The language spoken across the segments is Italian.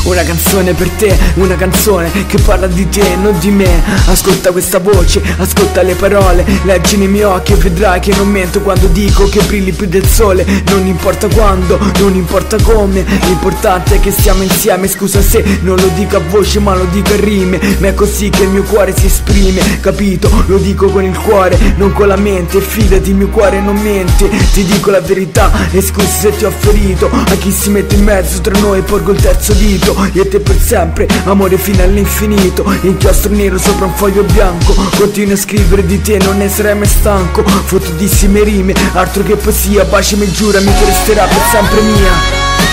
Una canzone per te, una canzone che parla di te, non di me. Ascolta questa voce, ascolta le parole, leggi nei miei occhi e vedrai che non mento quando dico che brilli più del sole. Non importa quando, non importa come, l'importante è che stiamo insieme. Scusa se non lo dico a voce ma lo dico a rime, ma è così che il mio cuore si esprime, capito? Lo dico con il cuore, non con la mente. Fidati, il mio cuore non mente, ti dico la verità e scusi se ti ho ferito. A chi si mette in mezzo tra noi porgo il terzo dito. Io e te per sempre, amore fino all'infinito. Inchiostro nero sopra un foglio bianco, continuo a scrivere di te, non ne sarai mai stanco. Fottutissime rime, altro che poesia. Baciami e giurami che resterà per sempre mia.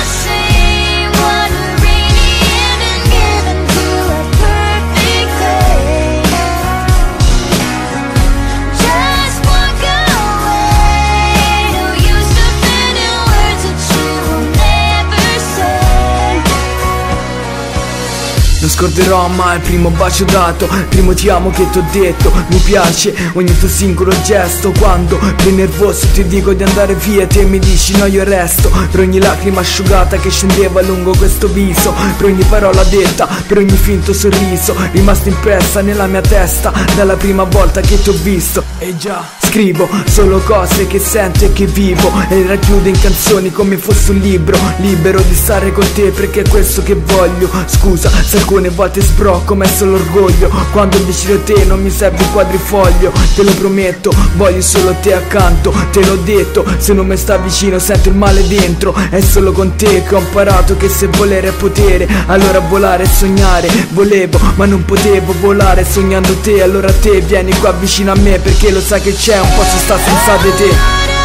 Non scorderò mai il primo bacio dato, il primo ti amo che t'ho detto. Mi piace ogni tuo singolo gesto, quando più nervoso ti dico di andare via, te mi dici no io resto. Per ogni lacrima asciugata che scendeva lungo questo viso, per ogni parola detta, per ogni finto sorriso, rimasta impressa nella mia testa dalla prima volta che ti ho visto. E già scrivo solo cose che sento e che vivo, e le racchiudo in canzoni come fosse un libro, libero di stare con te perché è questo che voglio. Scusa se alcune volte sbrocco, ma è solo orgoglio quando decido te, non mi serve il quadrifoglio. Te lo prometto, voglio solo te accanto, te l'ho detto, se non mi sta vicino sento il male dentro. È solo con te che ho imparato che se volere è potere, allora volare e sognare. Volevo ma non potevo volare sognando te, allora te vieni qua vicino a me perché lo sai che c'è un posto sta senza di te.